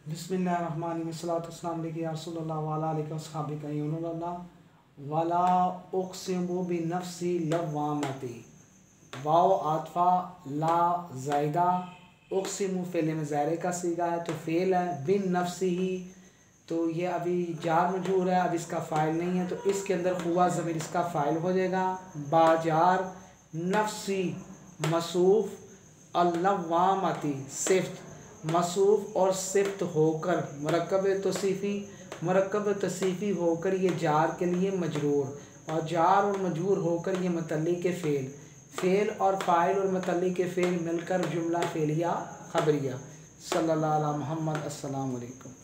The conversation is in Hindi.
बिस्मिल्लाहिर्रहमानिर्रहीम वला उक़सिमु बिनफ़्सि लव्वामती। वाव आतफ़ा ला ज़ायदा, उक़सिमु फ़ेल मुज़ारे का सीगा है तो फ़ेल है, बिन नफ़्सी ही तो ये अभी जार मजरूर है, अब इसका फ़ाइल नहीं है तो इसके अंदर हुआ ज़मीर इसका फ़ाइल हो जाएगा। बाजार नफ़्सी मसूफ़ अल्लवामती सिफ़्त मसूफ़ और सिफ़्त होकर मरकब तसीफ़ी होकर ये जार के लिए मजरूर और जार और मजरूर होकर ये मतल्ली के फ़ेल और फ़ाइल और मतल्ली के फ़ेल मिलकर जुमला फ़ेलिया ख़बरिया। सल्लल्लाहु अलैहि मुहम्मद। अस्सलामु अलैकुम।